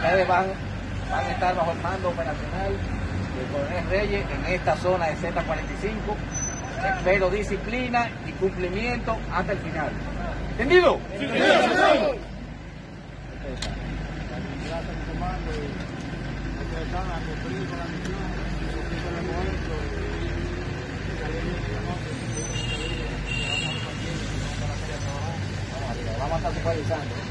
Ustedes van a estar bajo el mando operacional del coronel Reyes en esta zona de Z45. Espero disciplina y cumplimiento hasta el final. ¿Entendido? Sí, sí, sí. Vamos a estar supervisando.